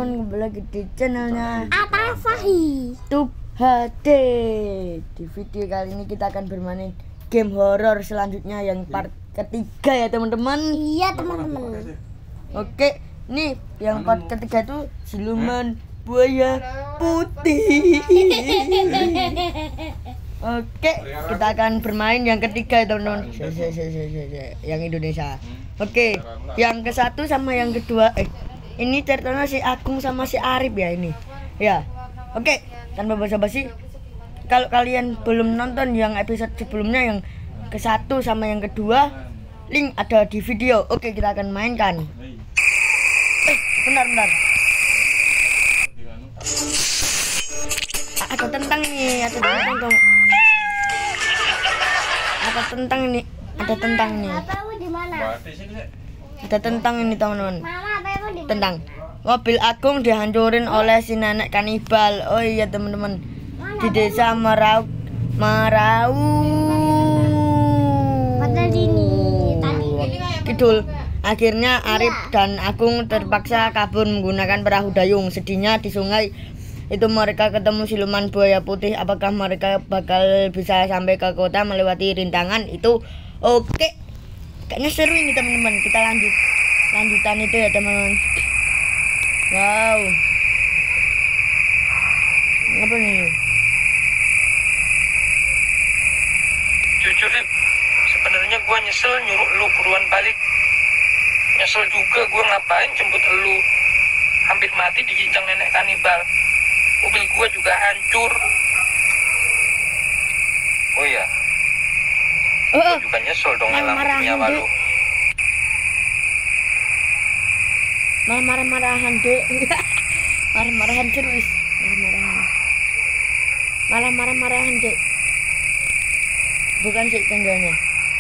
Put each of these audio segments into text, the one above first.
teman-teman, kembali lagi di channelnya Atafahi Tube HD. Di video kali ini kita akan bermain game horor selanjutnya yang part ketiga ya teman-teman. Iya teman-teman. Oke, nih yang part ketiga itu siluman buaya putih. Oke, kita akan bermain yang ketiga ya teman-teman. Yang Indonesia. Oke, yang ke satu sama yang kedua. Ini ceritanya si Agung sama si Arif ya ini. Ya. Oke, tanpa basa-basi. Kalau kalian belum nonton yang episode sebelumnya yang ke satu sama yang kedua, link ada di video. Oke, kita akan mainkan. Bentar. Ada tentang nih, ada tentang dong. Ada tentang nih. Apamu di mana? Ada tentang ini teman-teman. Mama, apamu di mana? Tentang mobil Agung dihancurin oleh si nenek kanibal. Oh iya teman-teman, di desa Merau Kidul. Akhirnya Arif dan Agung terpaksa kabur menggunakan perahu dayung. Sedihnya di sungai itu mereka ketemu siluman buaya putih. Apakah mereka bakal bisa sampai ke kota melewati rintangan itu? Oke, kayaknya seru ini teman-teman. Kita lanjutan itu ya teman-teman. Wow, apa nih? Jujur Rip, sebenarnya gua nyesel nyuruh lu buruan balik. Nyesel juga gua ngapain jemput lu. Hampir mati digincang nenek kanibal. Mobil gua juga hancur. Oh iya, gua juga nyesel dong nyelamatin nyawa lu. Marah-marahan dek. Marah-marahan terus. Marah-marahan dek. Bukan sih tengganya.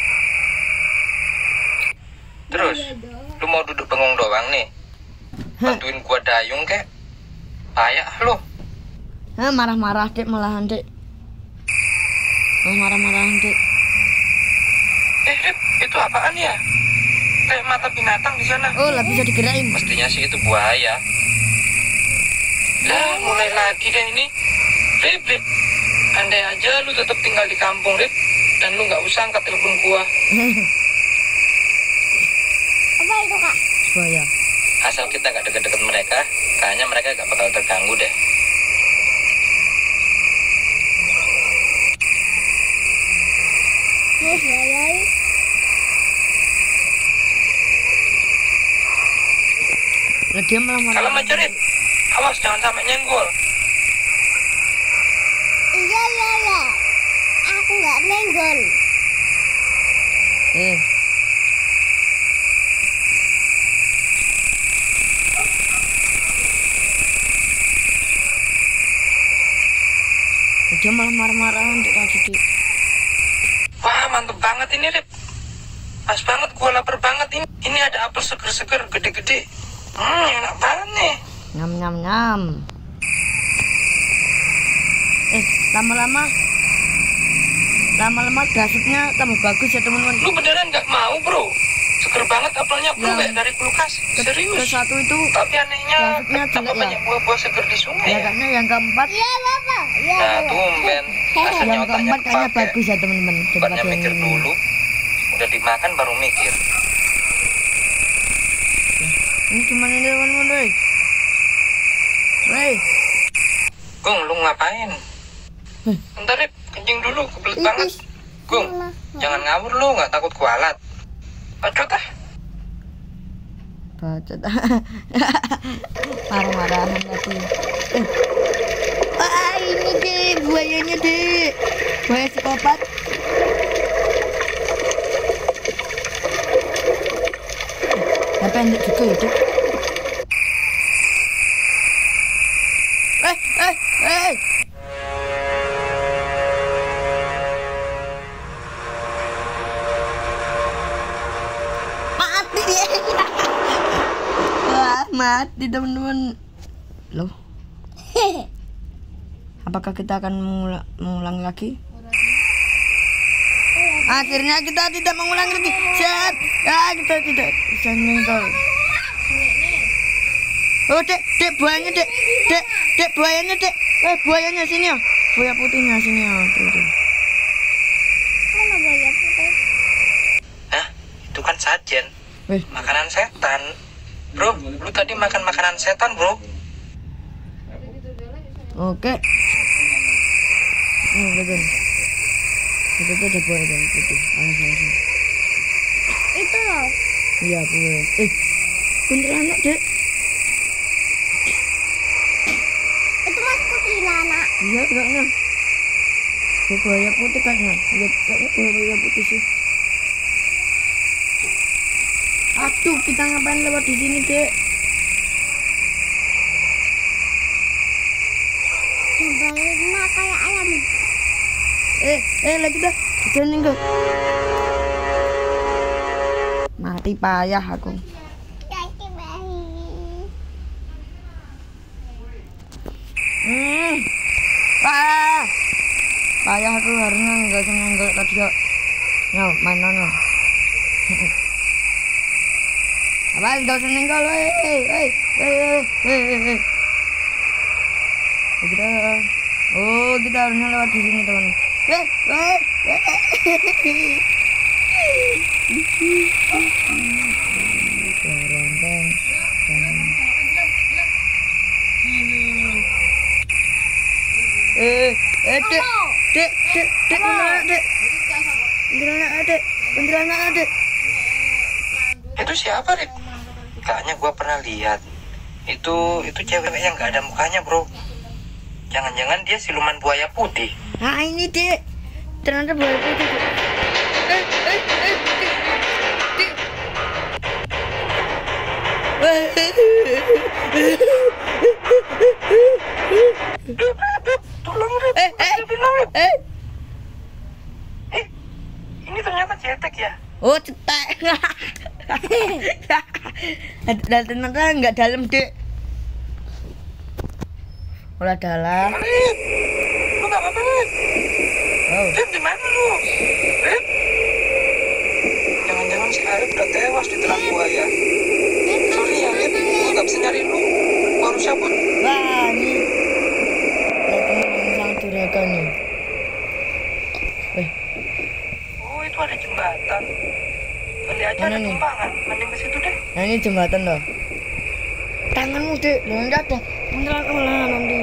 Terus, lu mau duduk bengong doang nih? Bantuin gua dayung kek? Payah lu. Marah-marah dek malahan dek. Marah-marahan dek. Rip, itu apaan ya? Kayak mata binatang di sana. Oh, lah bisa digerakin. Mestinya sih itu buaya. Lah, mulai lagi deh ini. Rip. Andai aja lu tetap tinggal di kampung, Rip, dan lu nggak usah angkat telepon gua. Apa itu kak? Buaya. Asal kita nggak deket-deket mereka, kayaknya mereka nggak bakal terganggu deh. Lah dia malah Kalau maju, Rip, awas jangan sampai nyenggol. Iya. Aku nggak menggol. Dia malah marah-marahan dek tadi. Wah, mantep banget ini, Rip. Pas banget, gua lapar banget ini. Ini ada apel seger-seger, gede-gede. Enak banget nih. Nyam. Lama-lama grafiknya tambah bagus ya teman-teman. Lu beneran nggak mau, bro? Seger banget apelnya, bro, kayak dari kulkas. Serius. Ke satu itu Tapi anehnya, grafiknya kenapa jelek ya. banyak buah-buah seger di sungai Ya ya? kayaknya yang keempat. Iya bapak. Iya. Nah, tumben. Akhirnya Yang otaknya keempat kayaknya kepake. bagus ya teman-teman. Bukannya Daripada yang mikir ini. dulu, udah dimakan baru mikir. Ini gimana nih teman-teman, Woi. Gung, lu ngapain? Bentar, Rip, kencing dulu, kebelet banget. Gung, jangan ngawur lu, nggak takut kualat. Bacot ah. Bacot. Marah-marahan tadi. Ini deh buayanya deh. Buaya psikopat. Pendek juga ya dek. Mati teman-teman. Loh, apakah kita akan mengulang lagi? Akhirnya kita tidak mengulang lagi. Set. Ya, kita tidak bisa nyenggol. Oh, Dek, buayanya, Dek. Dek, buayanya, Dek. Buayanya sini ya. Buaya putihnya sini ya. Tuh. Mana buaya putih? Hah? Itu kan sajen. Makanan setan. Bro, lu tadi makan makanan setan, bro. Oke. Betul. Itu tuh ada buaya yang putih. Langsung. Itu loh. Iya, buaya. Kuntilanak, Dek. Itu mas kuntilanak. Iya, kayaknya. Buaya putih kayaknya. Iya, kayaknya buaya putih sih. Aduh, kita ngapain lewat di sini, Dek? Gambarnya kayak ayam. Lagi dah. Jangan ninggal. Mati payah aku. Kaki bayi. Payah aku harusnya nggak senenggal tadi kok. Yo, main nono. Abang nggak senenggal, kita harusnya lewat di sini, teman. Kuntilanak, Dek. Itu siapa, Rip? Kayaknya gua pernah lihat. Itu cewek yang nggak ada mukanya, bro. Jangan-jangan dia siluman buaya putih. Nah, ini, Dek. Ternyata buaya putih, Dek. Tolong, Rip. Ini ternyata cetek ya. Oh, cetek. Dan ternyata nggak dalam, Dek. Udah dalam. Rip, lu nggak apa-apa, Rip? Oh. Rip, di mana lu? Rip? Jangan-jangan si Arif udah tewas di telan buaya. Sorry ya, Rip. Gua nggak bisa nyari lu. Gua harus cabut. Wah, ini teman yang sangat durhaka nih. Oh, itu ada jembatan. Kali aja Mana ada nih? tumpangan. Mending ke situ deh. Nah, ini jembatan loh. Tanganmu, Dek. Jangan jatuh. Beneran olah nanti.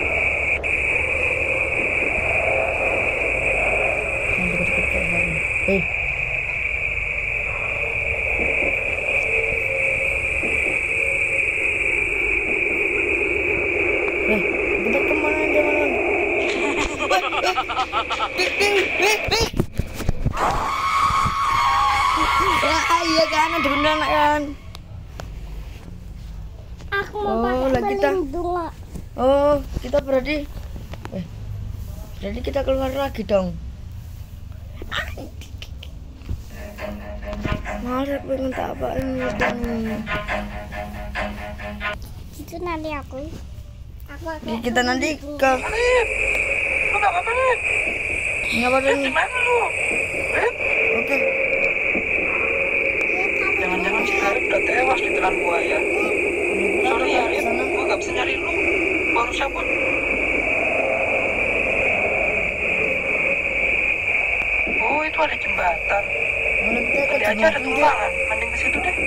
Kita kemana aja, mana? Iya kan, ada beneran kan. Aku mau pakai lagi kita. pelindung. Oh, kita berarti kita keluar lagi dong. Malah pengen tak apain dong. Itu nanti aku Jadi kita nanti ke Rip, lu nggak apa-apa, Rip? ngapa Rip, ini? di mana lu? Rip, Oke. jangan-jangan si Arif udah tewas di telan buaya. Sorry ya, Rip. Gua nggak bisa nyari lu. Gua harus cabut. Oh, itu ada jembatan. Mulai kita ke Kali aja ada jembatan, Dek. tumpangan. Mending ke situ deh.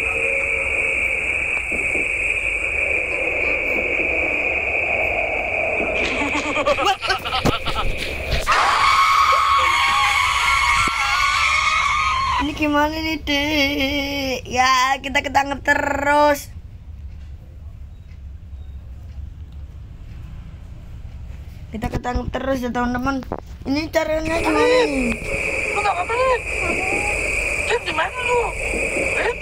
Ini gimana nih, Dek? Ya, kita ketangkep terus. Kita ketangkep terus ya, teman-teman. Ini caranya gimana nih? Lu nggak apa-apa, Rip? Rip, di mana lu? Rip,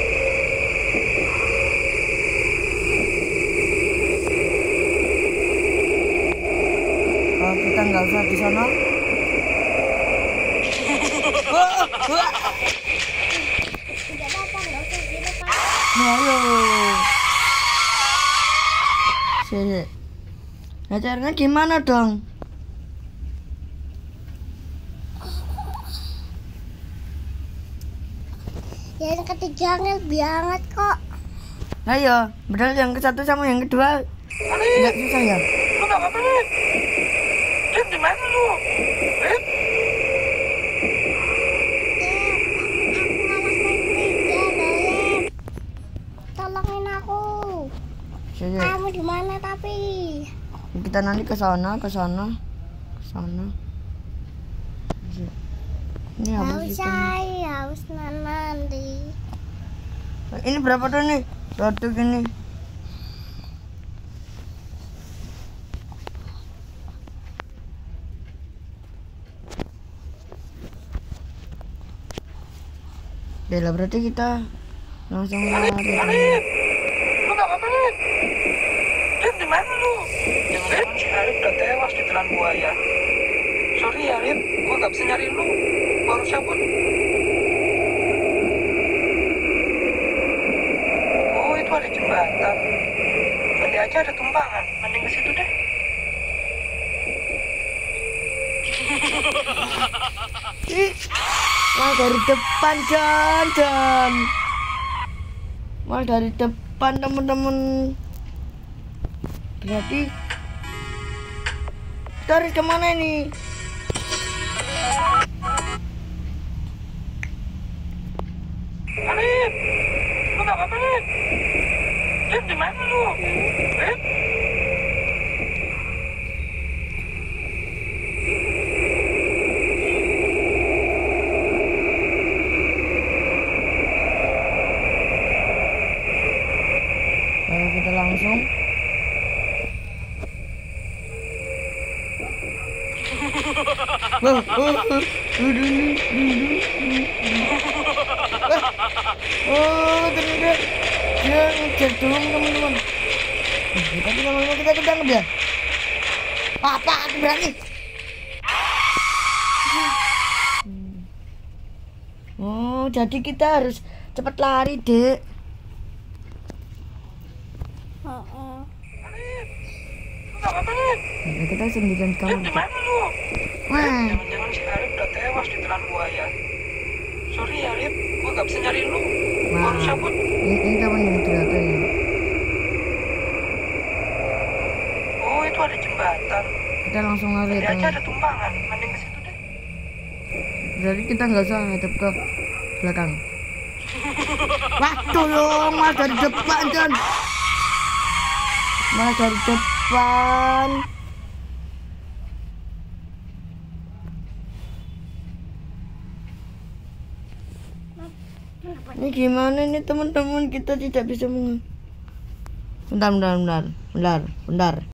Kalau kita nggak usah di sana. Wah. Tidak apa-apa, nggak usah gitu kan. Halo. Sini. Nah, caranya gimana dong? Yang ketiga lebih hangat kok. Nah ya, padahal yang ke satu sama yang kedua nggak susah ya. Lu nggak apa-apa nih? Lip di mana lu? Lip? Tolongin aku. Saya, Kamu di mana tapi? kita nanti ke sana. Ini apa Haus sih? saya, haus nanti. Ini berapa tuh nih? Satu gini. Bella, berarti kita langsung lari. Arif, lu nggak apa-apa nih? Lip di mana lu? Jangan-jangan si Arif udah tewas di telan buaya. Sorry ya Arif, gua nggak bisa nyari lu. Gua harus cabut. Oh itu ada jembatan. Kali aja ada tumpangan. Mending ke situ deh. Ih, malah dari depan John. Malah dari depan teman-teman. Berarti kita harus kemana ini? Arif, lu nggak apa-apa nih? Lip di mana lu? Lip? Lalu kita langsung oh ternyata dia ngejar dulu teman-teman. Kita ketangkep ya. Apa aku berani? Oh jadi kita harus cepat lari dek. Heeh. Arif, lu nggak apa-apa nih? Nah, kita sendirian di Lip kamar. di mana lu? Wah, Jangan-jangan si Arif udah tewas di telan buaya. Sorry ya Arif, gua nggak bisa nyari lu. Gua harus cabut. ini kapan yang ternyata ya? Oh itu ada jembatan. Kita langsung lari Kali ya aja teman. ada tumpangan. Mending ke situ deh. Jadi kita nggak usah ngadep ke belakang. Wah tolong, malah dari depan John. Malah dari depan. Ini gimana nih teman-teman, kita tidak bisa bentar.